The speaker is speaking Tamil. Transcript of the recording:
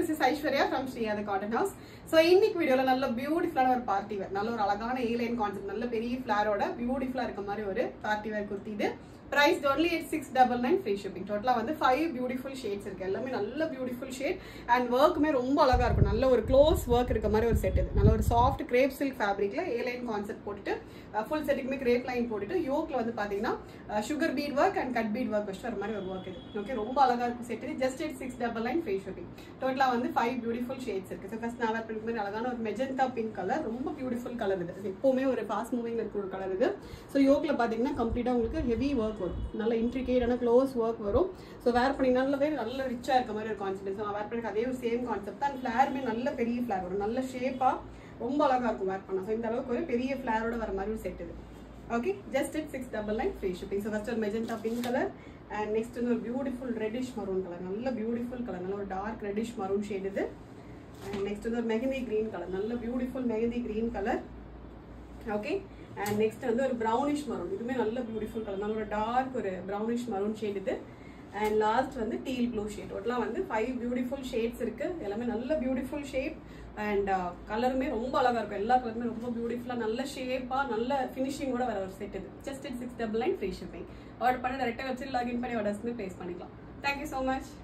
this is Aishwarya from Shriyada Cotton House. So இன்னைக்கு வீடியோல நல்ல பியூட்டிஃபுல்லான ஒரு பார்ட்டி வேர், நல்ல ஒரு அழகான A-line கான்செப்ட், நல்ல பெரிய ஃபிளாரோட பியூட்டிஃபுல்லா இருக்க மாதிரி ஒரு பார்ட்டி வேர் குர்த்தி. இது priced only at 699 free shipping. டோட்டலா வந்து 5 beautiful shades இருக்கு. எல்லாமே நல்ல beautiful shade and workமே ரொம்ப அழகா இருக்கும். நல்ல ஒரு க்ளோஸ் ஒர்க் இருக்க மாதிரி ஒரு செட் இது. நல்ல ஒரு சாஃப்ட் கிரேப் சில்க் ஃபேப்ரிக்ல A-line கான்செப்ட் போட்டுட்டு ஃபுல் செட்டுக்குமே கிரேப் லைன் போட்டுட்டு யோக்ல வந்து பாத்தீங்கன்னா sugar bead work and cut bead work வச்சு வர மாதிரி ஒரு ஒர்க் இது. ஓகே, ரொம்ப அழகா இருக்கும் செட் இது. Just at 699 free shipping. டோட்டலா வந்து 5 beautiful shades இருக்கு. ஸோ ஃபர்ஸ்ட் நான் வேர் பண்ணிருக்க மாதிரி அழகான ஒரு மெஜந்தா பிங்க் கலர், ரொம்ப பியூட்டிஃபுல் கலர் இது. எப்பவுமே ஒரு ஃபாஸ்ட் மூவிங் இருக்கிற ஒரு கலர் இது. ஸோ யோக்ல பாத்தீங்கன்னா கம்ப்ளீட்டா உங்களுக்கு ஹெவி ஒர்க் வரும், நல்ல இன்ட்ரிகேட்டான க்ளோஸ் ஒர்க் வரும். ஸோ வேர் பண்ணினாலே நல்ல ரிச்சா இருக்க மாதிரி ஒரு கான்செப்ட். ஸோ வேர் பண்ணி அதே ஒரு சேம் கான்செப்ட் தான். ஃபிளாருமே நல்ல பெரிய ஃபிளார் வரும், நல்ல ஷேப்பா ரொம்ப அழகா இருக்கும் வேர் பண்ணா. ஸோ இந்த அளவுக்கு ஒரு பெரிய ஃபிளாரோட வர மாதிரி ஒரு செட் இது. Okay, just at 699 free shipping. So first ஒரு magenta pink colour and next வந்து ஒரு பியூட்டிஃபுல் ரெட்டிஷ் மரூன் கலர், நல்ல பியூட்டிஃபுல் கலர், நல்ல ஒரு டார்க் ரெட்டிஷ் மரூன் ஷேட் இது. அண்ட் நெக்ஸ்ட் வந்து ஒரு மெஹந்தி கிரீன் கலர், நல்ல beautiful mehndi green colour. Okay, and next வந்து ஒரு ப்ரௌனிஷ் மரூன், இதுவுமே நல்ல பியூட்டிஃபுல் கலர், நல்ல ஒரு டார்க் ஒரு ப்ரௌனிஷ் மரூன் ஷேட் இது. அண்ட் லாஸ்ட் வந்து டீல் ப்ளூ ஷேட். டோட்டலாக வந்து 5 பியூட்டிஃபுல் ஷேட்ஸ் இருக்கு. எல்லாமே நல்ல பியூட்டிஃபுல் ஷேப் அண்ட் கலருமே ரொம்ப அழகா இருக்கும். எல்லா கலருமே ரொம்ப பியூட்டிஃபுல்லா நல்ல ஷேப்பா நல்ல ஃபினிஷிங்கோட வர ஒரு செட் இது. Just at 699 free shipping. Order பண்ண டேரக்டா வெப்சைட் லாகின் பண்ணி ஆர்டர்ஸ் பிளேஸ் பண்ணிக்கலாம். Thank you so much.